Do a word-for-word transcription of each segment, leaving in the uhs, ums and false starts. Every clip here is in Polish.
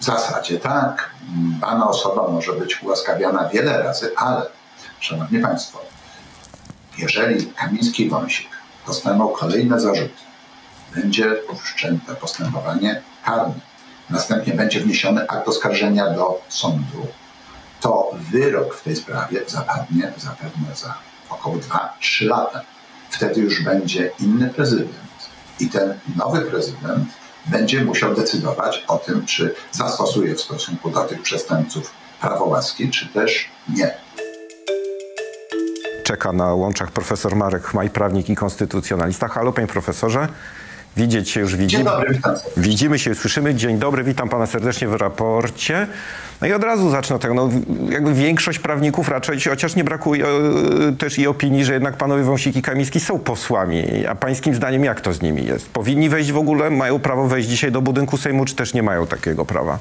W zasadzie tak, dana osoba może być ułaskawiana wiele razy, ale, szanowni państwo, jeżeli Kamiński i Wąsik dostaną kolejne zarzuty, będzie wszczęte postępowanie karne, następnie będzie wniesiony akt oskarżenia do sądu, to wyrok w tej sprawie zapadnie zapewne za około dwa trzy lata. Wtedy już będzie inny prezydent i ten nowy prezydent będzie musiał decydować o tym, czy zastosuje w stosunku do tych przestępców prawo łaski, czy też nie. Czeka na łączach profesor Marek Chmaj, prawnik i konstytucjonalista. Halo, panie profesorze. Widzieć się już widzimy. Dzień dobry, witam. Widzimy się, słyszymy. Dzień dobry, witam pana serdecznie w raporcie. No i od razu zacznę od tego. No, jakby większość prawników raczej, chociaż nie brakuje e, też i opinii, że jednak panowie Wąsik i Kamiński są posłami. A pańskim zdaniem jak to z nimi jest? Powinni wejść w ogóle? Mają prawo wejść dzisiaj do budynku Sejmu, czy też nie mają takiego prawa?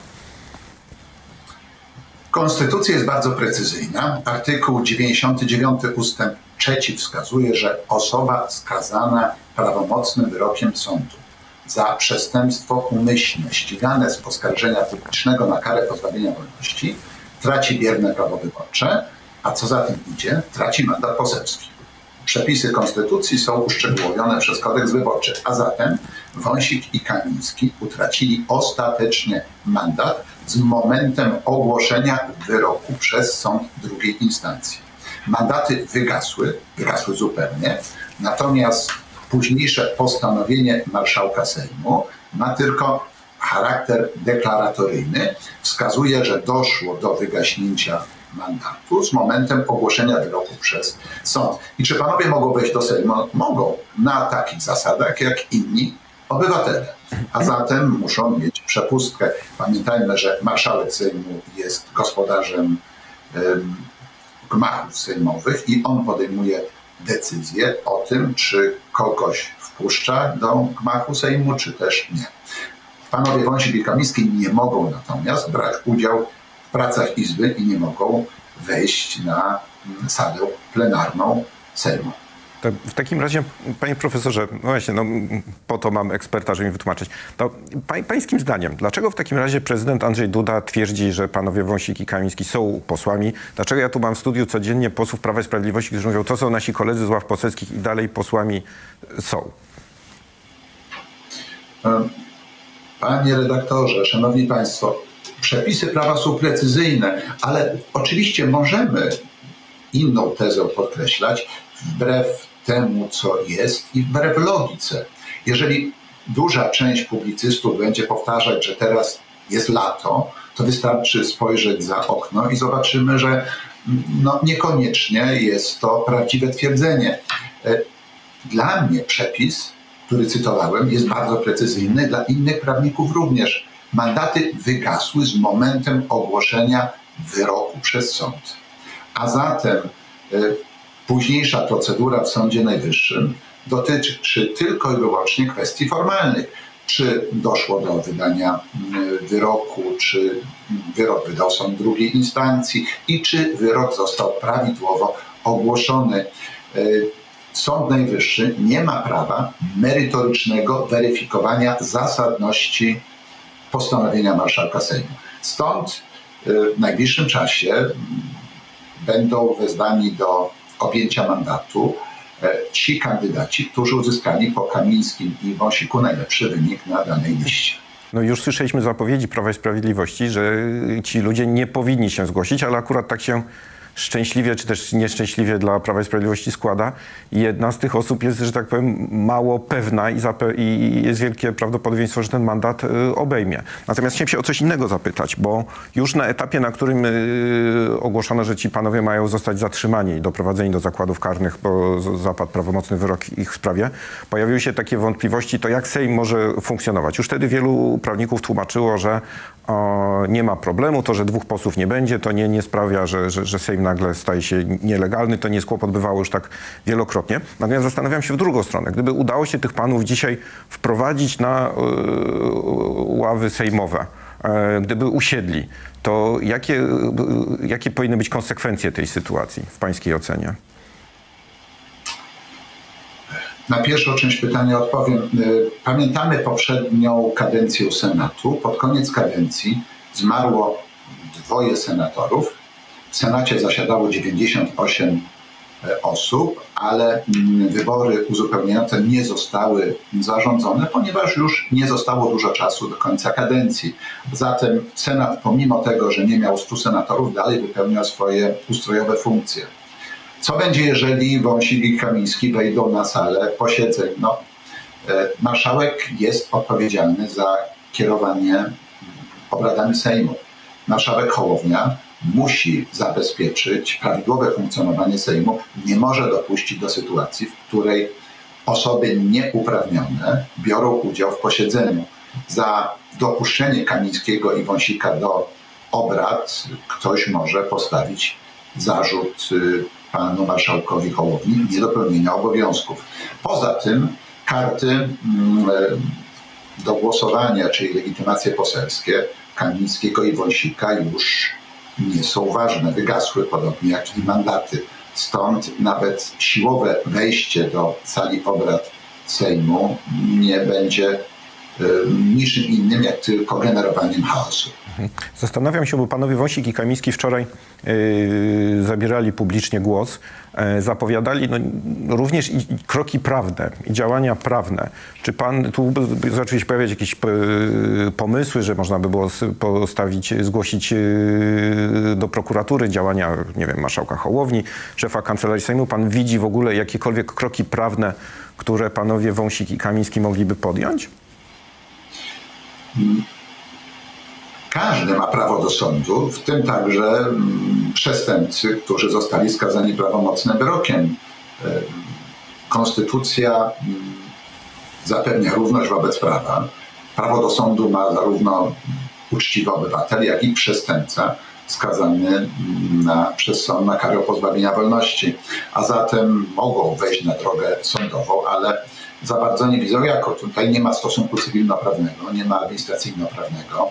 Konstytucja jest bardzo precyzyjna. Artykuł dziewięćdziesiąty dziewiąty ustęp trzeci wskazuje, że osoba skazana prawomocnym wyrokiem sądu za przestępstwo umyślne ścigane z oskarżenia publicznego na karę pozbawienia wolności traci bierne prawo wyborcze, a co za tym idzie, traci mandat poselski. Przepisy Konstytucji są uszczegółowione przez kodeks wyborczy, a zatem Wąsik i Kamiński utracili ostatecznie mandat z momentem ogłoszenia wyroku przez sąd drugiej instancji. Mandaty wygasły, wygasły zupełnie, natomiast późniejsze postanowienie marszałka Sejmu ma tylko charakter deklaratoryjny. Wskazuje, że doszło do wygaśnięcia mandatu z momentem ogłoszenia wyroku przez sąd. I czy panowie mogą wejść do Sejmu? Mogą, na takich zasadach jak inni obywatele. A zatem muszą mieć przepustkę. Pamiętajmy, że marszałek Sejmu jest gospodarzem um, gmachów sejmowych i on podejmuje decyzję o tym, czy kogoś wpuszcza do gmachu Sejmu, czy też nie. Panowie Wąsik i Kamiński nie mogą natomiast brać udziału w pracach Izby i nie mogą wejść na salę plenarną Sejmu. W takim razie, panie profesorze, no właśnie, no, po to mam eksperta, żeby mi wytłumaczyć. To pa, pańskim zdaniem, dlaczego w takim razie prezydent Andrzej Duda twierdzi, że panowie Wąsik i Kamiński są posłami? Dlaczego ja tu mam w studiu codziennie posłów Prawa i Sprawiedliwości, którzy mówią, to są nasi koledzy z ław poselskich i dalej posłami są? Panie redaktorze, szanowni państwo, przepisy prawa są precyzyjne, ale oczywiście możemy inną tezę podkreślać wbrew temu, co jest i wbrew logice. Jeżeli duża część publicystów będzie powtarzać, że teraz jest lato, to wystarczy spojrzeć za okno i zobaczymy, że no, niekoniecznie jest to prawdziwe twierdzenie. Dla mnie przepis, który cytowałem, jest bardzo precyzyjny, dla innych prawników również. Mandaty wygasły z momentem ogłoszenia wyroku przez sąd. A zatem y, późniejsza procedura w Sądzie Najwyższym dotyczy tylko i wyłącznie kwestii formalnych. Czy doszło do wydania y, wyroku, czy wyrok wydał sąd drugiej instancji i czy wyrok został prawidłowo ogłoszony. Y, Sąd Najwyższy nie ma prawa merytorycznego weryfikowania zasadności postanowienia marszałka Sejmu. Stąd w najbliższym czasie będą wezwani do objęcia mandatu ci kandydaci, którzy uzyskali po Kamińskim i Wąsiku najlepszy wynik na danej liście. No już słyszeliśmy zapowiedzi Prawa i Sprawiedliwości, że ci ludzie nie powinni się zgłosić, ale akurat tak się szczęśliwie, czy też nieszczęśliwie dla Prawa i Sprawiedliwości składa. Jedna z tych osób jest, że tak powiem, mało pewna i, i jest wielkie prawdopodobieństwo, że ten mandat y, obejmie. Natomiast chciałem się o coś innego zapytać, bo już na etapie, na którym y, ogłoszono, że ci panowie mają zostać zatrzymani i doprowadzeni do zakładów karnych, bo zapadł prawomocny wyrok w ich sprawie, pojawiły się takie wątpliwości, to jak Sejm może funkcjonować. Już wtedy wielu prawników tłumaczyło, że o, nie ma problemu, to, że dwóch posłów nie będzie, to nie, nie sprawia, że, że, że Sejm nagle staje się nielegalny, to nie jest kłopot, bywało już tak wielokrotnie. Natomiast zastanawiam się w drugą stronę. Gdyby udało się tych panów dzisiaj wprowadzić na y, ławy sejmowe, y, gdyby usiedli, to jakie, y, jakie powinny być konsekwencje tej sytuacji w pańskiej ocenie? Na pierwszą część pytania odpowiem. Pamiętamy poprzednią kadencję Senatu. Pod koniec kadencji zmarło dwoje senatorów. W Senacie zasiadało dziewięćdziesiąt osiem osób, ale wybory uzupełniające nie zostały zarządzone, ponieważ już nie zostało dużo czasu do końca kadencji. Zatem Senat, pomimo tego, że nie miał stu senatorów, dalej wypełniał swoje ustrojowe funkcje. Co będzie, jeżeli Wąsik i Kamiński wejdą na salę posiedzeń? No, marszałek jest odpowiedzialny za kierowanie obradami Sejmu. Marszałek Hołownia musi zabezpieczyć prawidłowe funkcjonowanie Sejmu, nie może dopuścić do sytuacji, w której osoby nieuprawnione biorą udział w posiedzeniu. Za dopuszczenie Kamińskiego i Wąsika do obrad ktoś może postawić zarzut panu marszałkowi Hołowni niedopełnienia obowiązków. Poza tym karty do głosowania, czyli legitymacje poselskie Kamińskiego i Wąsika już nie są ważne, wygasły, podobnie jak i mandaty. Stąd nawet siłowe wejście do sali obrad Sejmu nie będzie niczym innym, jak tylko generowaniem chaosu. Zastanawiam się, bo panowie Wąsik i Kamiński wczoraj yy, zabierali publicznie głos, yy, zapowiadali no, również i, i kroki prawne, i działania prawne. Czy pan, tu zaczęły się pojawiać jakieś yy, pomysły, że można by było postawić, zgłosić yy, do prokuratury działania, nie wiem, marszałka Hołowni, szefa Kancelarii Sejmu. Pan widzi w ogóle jakiekolwiek kroki prawne, które panowie Wąsik i Kamiński mogliby podjąć? Hmm. Każdy ma prawo do sądu, w tym także mm, przestępcy, którzy zostali skazani prawomocnym wyrokiem. Konstytucja mm, zapewnia równość wobec prawa. Prawo do sądu ma zarówno uczciwy obywatel, jak i przestępca skazany na, przez sąd na karę pozbawienia wolności. A zatem mogą wejść na drogę sądową, ale za bardzo nie widzą jako. Tutaj nie ma stosunku cywilnoprawnego, nie ma administracyjnoprawnego.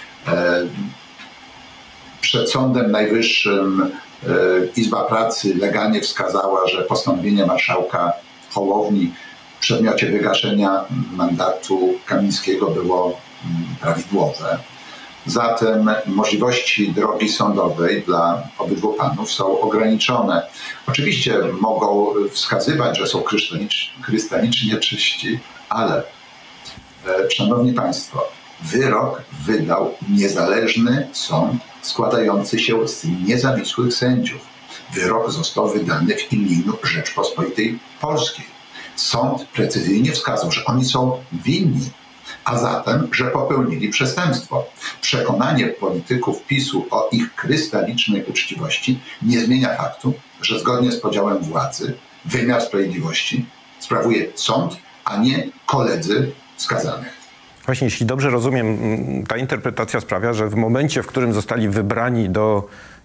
Przed Sądem Najwyższym Izba Pracy legalnie wskazała, że postanowienie marszałka Hołowni w przedmiocie wygaszenia mandatu Kamińskiego było prawidłowe. Zatem możliwości drogi sądowej dla obydwu panów są ograniczone. Oczywiście mogą wskazywać, że są krystalicznie, krystalicznie czyści, ale, szanowni państwo, wyrok wydał niezależny sąd składający się z niezawisłych sędziów. Wyrok został wydany w imieniu Rzeczpospolitej Polskiej. Sąd precyzyjnie wskazał, że oni są winni, a zatem, że popełnili przestępstwo. Przekonanie polityków PiSu o ich krystalicznej uczciwości nie zmienia faktu, że zgodnie z podziałem władzy wymiar sprawiedliwości sprawuje sąd, a nie koledzy skazanych. Właśnie, jeśli dobrze rozumiem, ta interpretacja sprawia, że w momencie, w którym zostali wybrani do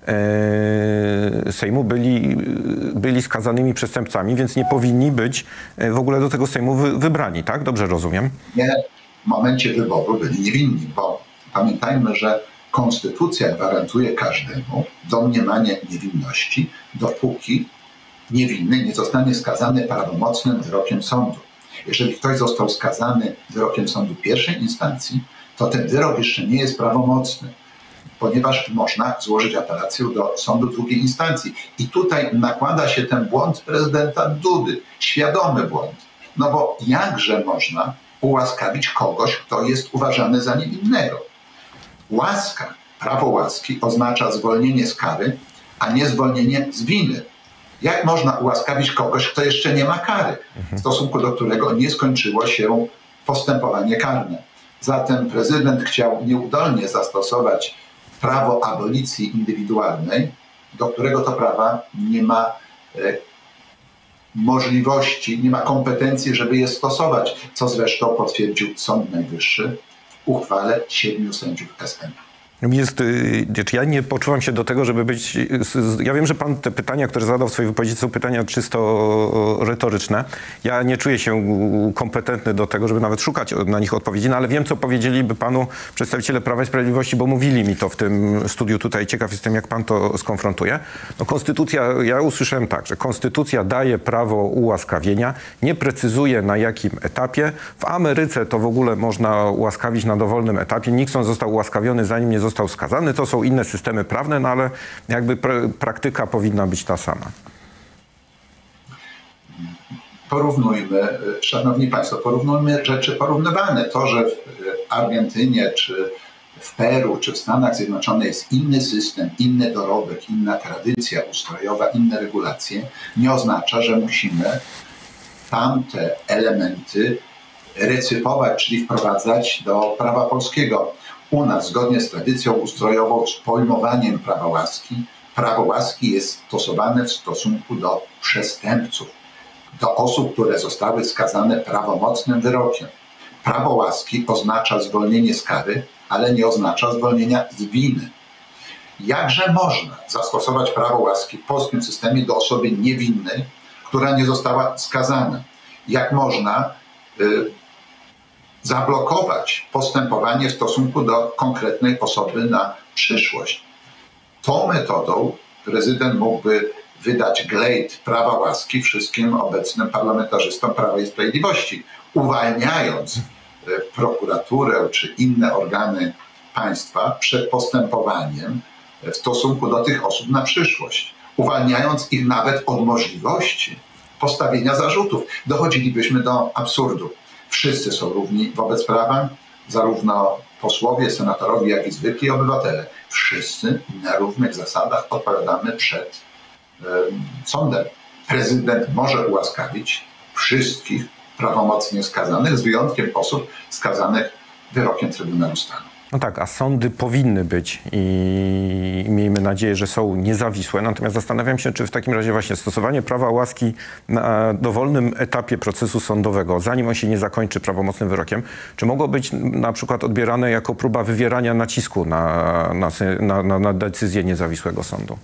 e, Sejmu, byli, byli skazanymi przestępcami, więc nie powinni być w ogóle do tego Sejmu wy, wybrani, tak? Dobrze rozumiem? Nie, w momencie wyboru byli niewinni, bo pamiętajmy, że konstytucja gwarantuje każdemu domniemanie niewinności, dopóki niewinny nie zostanie skazany prawomocnym wyrokiem sądu. Jeżeli ktoś został skazany wyrokiem sądu pierwszej instancji, to ten wyrok jeszcze nie jest prawomocny, ponieważ można złożyć apelację do sądu drugiej instancji. I tutaj nakłada się ten błąd prezydenta Dudy, świadomy błąd. No bo jakże można ułaskawić kogoś, kto jest uważany za niewinnego? Łaska, prawo łaski oznacza zwolnienie z kary, a nie zwolnienie z winy. Jak można ułaskawić kogoś, kto jeszcze nie ma kary, w stosunku do którego nie skończyło się postępowanie karne? Zatem prezydent chciał nieudolnie zastosować prawo abolicji indywidualnej, do którego to prawa nie ma e, możliwości, nie ma kompetencji, żeby je stosować, co zresztą potwierdził Sąd Najwyższy w uchwale siedmiu sędziów S M. Jest, ja nie poczuwam się do tego, żeby być... Ja wiem, że pan te pytania, które zadał w swojej wypowiedzi, są pytania czysto retoryczne. Ja nie czuję się kompetentny do tego, żeby nawet szukać na nich odpowiedzi, no ale wiem, co powiedzieliby panu przedstawiciele Prawa i Sprawiedliwości, bo mówili mi to w tym studiu tutaj. Ciekaw jestem, jak pan to skonfrontuje. No, konstytucja, ja usłyszałem tak, że konstytucja daje prawo ułaskawienia, nie precyzuje na jakim etapie. W Ameryce to w ogóle można ułaskawić na dowolnym etapie. Nixon został ułaskawiony, zanim nie został skazany. To są inne systemy prawne, no ale jakby pr- praktyka powinna być ta sama. Porównujmy, szanowni państwo, porównujmy rzeczy porównywalne. To, że w Argentynie, czy w Peru, czy w Stanach Zjednoczonych jest inny system, inny dorobek, inna tradycja ustrojowa, inne regulacje, nie oznacza, że musimy tamte elementy recypować, czyli wprowadzać do prawa polskiego. U nas, zgodnie z tradycją ustrojową, z pojmowaniem prawa łaski, prawo łaski jest stosowane w stosunku do przestępców, do osób, które zostały skazane prawomocnym wyrokiem. Prawo łaski oznacza zwolnienie z kary, ale nie oznacza zwolnienia z winy. Jakże można zastosować prawo łaski w polskim systemie do osoby niewinnej, która nie została skazana? Jak można y, zablokować postępowanie w stosunku do konkretnej osoby na przyszłość? Tą metodą prezydent mógłby wydać glejt prawa łaski wszystkim obecnym parlamentarzystom Prawa i Sprawiedliwości, uwalniając prokuraturę czy inne organy państwa przed postępowaniem w stosunku do tych osób na przyszłość, uwalniając ich nawet od możliwości postawienia zarzutów. Dochodzilibyśmy do absurdu. Wszyscy są równi wobec prawa, zarówno posłowie, senatorowie, jak i zwykli obywatele. Wszyscy na równych zasadach odpowiadamy przed y, sądem. Prezydent może ułaskawić wszystkich prawomocnie skazanych, z wyjątkiem osób skazanych wyrokiem Trybunału Stanu. No tak, a sądy powinny być i miejmy nadzieję, że są niezawisłe. Natomiast zastanawiam się, czy w takim razie właśnie stosowanie prawa łaski na dowolnym etapie procesu sądowego, zanim on się nie zakończy prawomocnym wyrokiem, czy mogło być na przykład odbierane jako próba wywierania nacisku na, na, na, na decyzję niezawisłego sądu?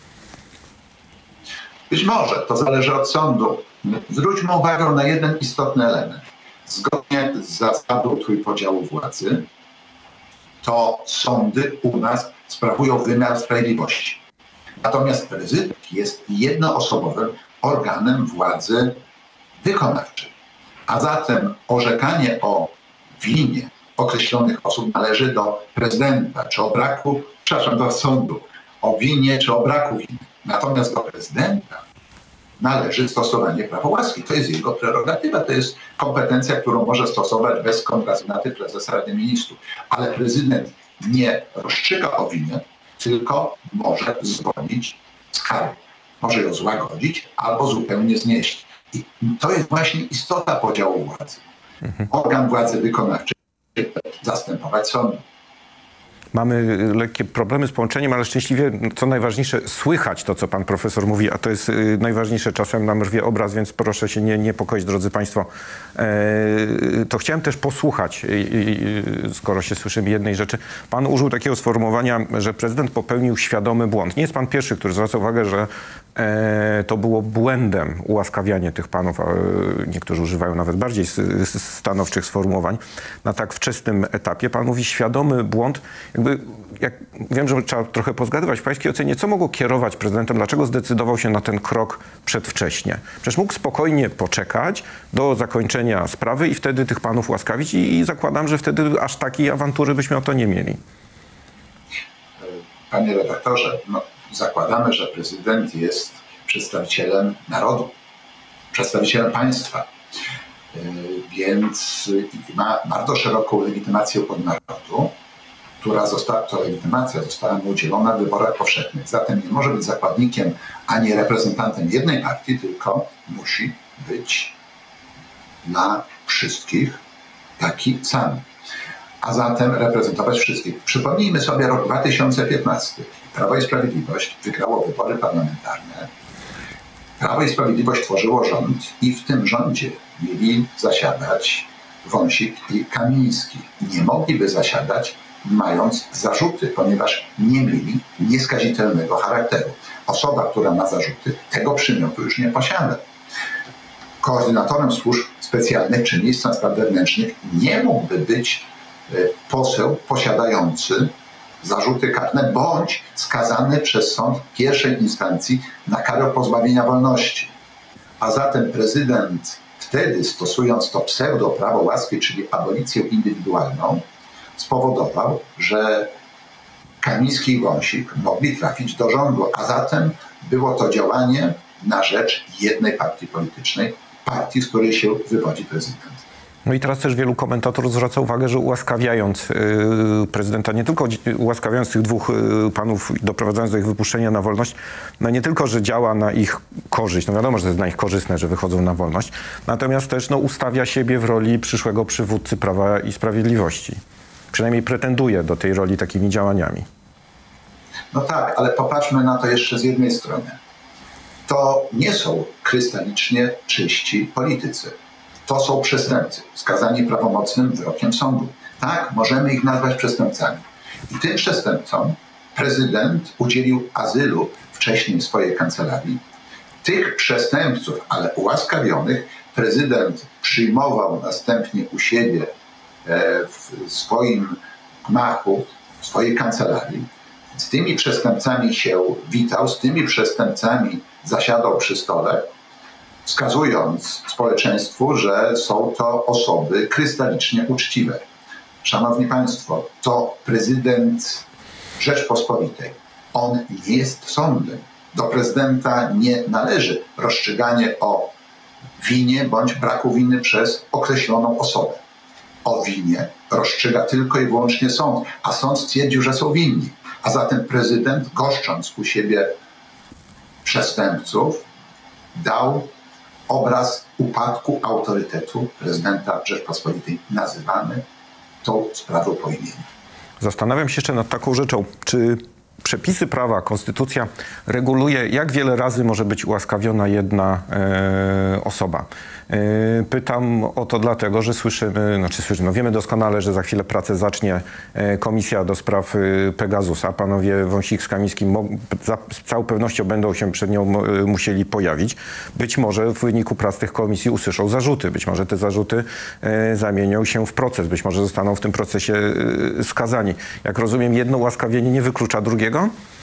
Być może, to zależy od sądu. Zwróćmy uwagę na jeden istotny element. Zgodnie z zasadą trójpodziału władzy, to sądy u nas sprawują wymiar sprawiedliwości. Natomiast prezydent jest jednoosobowym organem władzy wykonawczej. A zatem orzekanie o winie określonych osób należy do prezydenta, czy o braku, przepraszam, do sądu, o winie, czy o braku winy. Natomiast do prezydenta należy stosowanie prawa łaski. To jest jego prerogatywa, to jest kompetencja, którą może stosować bez kontrasynaty prezesa Rady Ministrów. Ale prezydent nie rozstrzyga o winie, tylko może zwolnić z kary. Może ją złagodzić albo zupełnie znieść. I to jest właśnie istota podziału władzy. Organ władzy wykonawczej zastępować sąd. Mamy lekkie problemy z połączeniem, ale szczęśliwie, co najważniejsze, słychać to, co pan profesor mówi, a to jest najważniejsze. Czasem nam rwie obraz, więc proszę się nie niepokoić, drodzy państwo. To chciałem też posłuchać, skoro się słyszymy, jednej rzeczy. Pan użył takiego sformułowania, że prezydent popełnił świadomy błąd. Nie jest pan pierwszy, który zwraca uwagę, że to było błędem ułaskawianie tych panów, a niektórzy używają nawet bardziej stanowczych sformułowań, na tak wczesnym etapie. Pan mówi świadomy błąd. Jakby, jak, wiem, że trzeba trochę pozgadywać w pańskiej ocenie, co mogło kierować prezydentem, dlaczego zdecydował się na ten krok przedwcześnie? Przecież mógł spokojnie poczekać do zakończenia sprawy i wtedy tych panów łaskawić i, i zakładam, że wtedy aż takiej awantury byśmy o to nie mieli. Panie redaktorze, no, zakładamy, że prezydent jest przedstawicielem narodu, przedstawicielem państwa, yy, więc ma bardzo szeroką legitymację od narodu, która została, ta legitymacja została mu udzielona w wyborach powszechnych. Zatem nie może być zakładnikiem ani reprezentantem jednej partii, tylko musi być dla wszystkich taki sam. A zatem reprezentować wszystkich. Przypomnijmy sobie rok dwa tysiące piętnasty. Prawo i Sprawiedliwość wygrało wybory parlamentarne. Prawo i Sprawiedliwość tworzyło rząd i w tym rządzie mieli zasiadać Wąsik i Kamiński. Nie mogliby zasiadać, mając zarzuty, ponieważ nie mieli nieskazitelnego charakteru. Osoba, która ma zarzuty, tego przymiotu już nie posiada. Koordynatorem służb specjalnych czy ministrem spraw wewnętrznych nie mógłby być poseł posiadający zarzuty karne bądź skazany przez sąd pierwszej instancji na karę pozbawienia wolności. A zatem prezydent wtedy, stosując to pseudo prawo łaski, czyli abolicję indywidualną, spowodował, że Kamiński i Wąsik mogli trafić do rządu, a zatem było to działanie na rzecz jednej partii politycznej, partii, z której się wywodzi prezydent. No i teraz też wielu komentatorów zwraca uwagę, że ułaskawiając yy, prezydenta, nie tylko ułaskawiając tych dwóch yy, panów, doprowadzając do ich wypuszczenia na wolność, no nie tylko, że działa na ich korzyść, no wiadomo, że to jest dla nich korzystne, że wychodzą na wolność, natomiast też no, ustawia siebie w roli przyszłego przywódcy Prawa i Sprawiedliwości. Przynajmniej pretenduje do tej roli takimi działaniami. No tak, ale popatrzmy na to jeszcze z jednej strony. To nie są krystalicznie czyści politycy. To są przestępcy, skazani prawomocnym wyrokiem sądu. Tak, możemy ich nazwać przestępcami. I tym przestępcom prezydent udzielił azylu wcześniej w swojej kancelarii. Tych przestępców, ale ułaskawionych, prezydent przyjmował następnie u siebie w swoim gmachu, w swojej kancelarii. Z tymi przestępcami się witał, z tymi przestępcami zasiadał przy stole, wskazując społeczeństwu, że są to osoby krystalicznie uczciwe. Szanowni Państwo, to prezydent Rzeczpospolitej. On nie jest sądem. Do prezydenta nie należy rozstrzyganie o winie bądź braku winy przez określoną osobę. O winie rozstrzyga tylko i wyłącznie sąd, a sąd stwierdził, że są winni. A zatem prezydent, goszcząc u siebie przestępców, dał obraz upadku autorytetu prezydenta Rzeczpospolitej. Nazywamy tą sprawą po imieniu. Zastanawiam się jeszcze nad taką rzeczą, czy przepisy prawa, konstytucja reguluje, jak wiele razy może być ułaskawiona jedna e, osoba. E, pytam o to dlatego, że słyszymy, znaczy słyszymy, no wiemy doskonale, że za chwilę pracę zacznie e, komisja do spraw e, Pegasusa. Panowie Wąsik z Kamińskim za, z całą pewnością będą się przed nią e, musieli pojawić. Być może w wyniku prac tych komisji usłyszą zarzuty. Być może te zarzuty e, zamienią się w proces. Być może zostaną w tym procesie e, skazani. Jak rozumiem, jedno ułaskawienie nie wyklucza drugiego?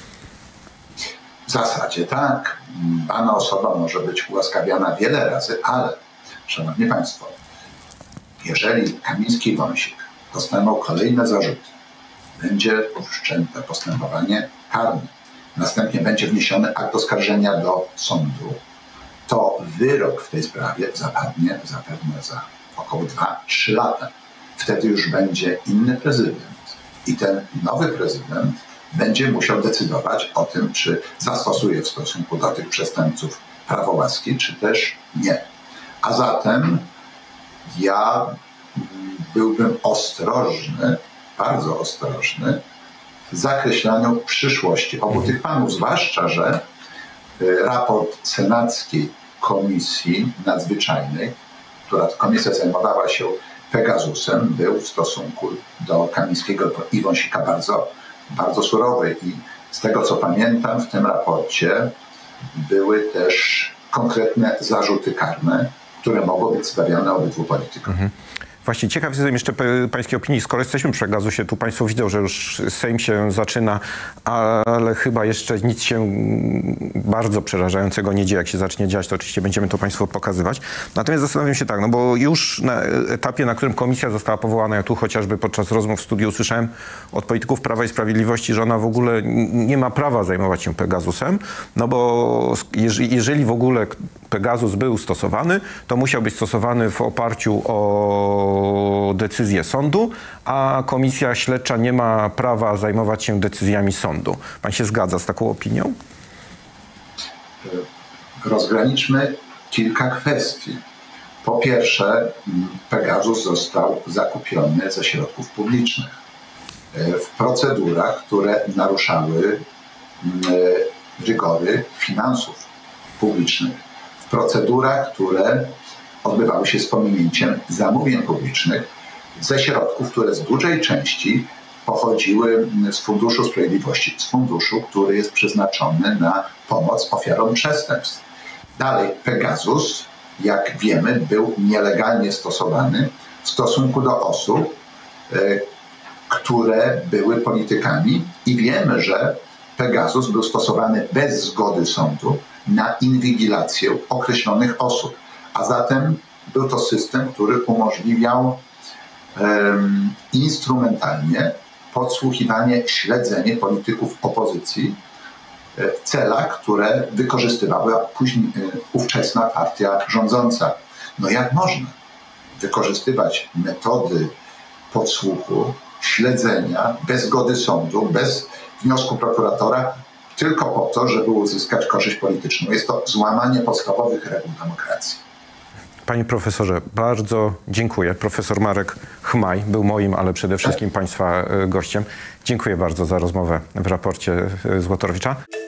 W zasadzie tak. Dana osoba może być ułaskawiana wiele razy, ale, szanowni Państwo, jeżeli Kamiński i Wąsik dostaną kolejne zarzuty, będzie wszczęte postępowanie karne, następnie będzie wniesiony akt oskarżenia do sądu, to wyrok w tej sprawie zapadnie zapewne za około dwa trzy lata. Wtedy już będzie inny prezydent i ten nowy prezydent będzie musiał decydować o tym, czy zastosuje w stosunku do tych przestępców prawo łaski, czy też nie. A zatem ja byłbym ostrożny, bardzo ostrożny w zakreślaniu przyszłości obu tych panów, zwłaszcza że raport Senackiej Komisji Nadzwyczajnej, która to komisja zajmowała się Pegasusem, był w stosunku do Kamińskiego i Wąsika bardzo bardzo surowy i z tego co pamiętam w tym raporcie były też konkretne zarzuty karne, które mogą być stawiane obydwu politykom. Mhm. Właśnie ciekaw jestem jeszcze pańskiej opinii. Skoro jesteśmy przy Pegasusie, tu państwo widzą, że już Sejm się zaczyna, ale chyba jeszcze nic się bardzo przerażającego nie dzieje. Jak się zacznie dziać, to oczywiście będziemy to państwu pokazywać. Natomiast zastanawiam się tak, no bo już na etapie, na którym komisja została powołana, ja tu chociażby podczas rozmów w studiu usłyszałem od polityków Prawa i Sprawiedliwości, że ona w ogóle nie ma prawa zajmować się Pegasusem, no bo jeżeli w ogóle Pegasus był stosowany, to musiał być stosowany w oparciu o decyzję sądu, a komisja śledcza nie ma prawa zajmować się decyzjami sądu. Pan się zgadza z taką opinią? Rozgraniczmy kilka kwestii. Po pierwsze, Pegasus został zakupiony ze środków publicznych w procedurach, które naruszały rygory finansów publicznych, w procedurach, które odbywały się z pominięciem zamówień publicznych ze środków, które z dużej części pochodziły z Funduszu Sprawiedliwości, z funduszu, który jest przeznaczony na pomoc ofiarom przestępstw. Dalej, Pegasus, jak wiemy, był nielegalnie stosowany w stosunku do osób, które były politykami i wiemy, że Pegasus był stosowany bez zgody sądu na inwigilację określonych osób. A zatem był to system, który umożliwiał um, instrumentalnie podsłuchiwanie, śledzenie polityków opozycji w celach, które wykorzystywała później ówczesna partia rządząca. No jak można wykorzystywać metody podsłuchu, śledzenia bez zgody sądu, bez wniosku prokuratora, tylko po to, żeby uzyskać korzyść polityczną? Jest to złamanie podstawowych reguł demokracji. Panie profesorze, bardzo dziękuję. Profesor Marek Chmaj był moim, ale przede wszystkim Państwa gościem. Dziękuję bardzo za rozmowę w raporcie Złotorowicza.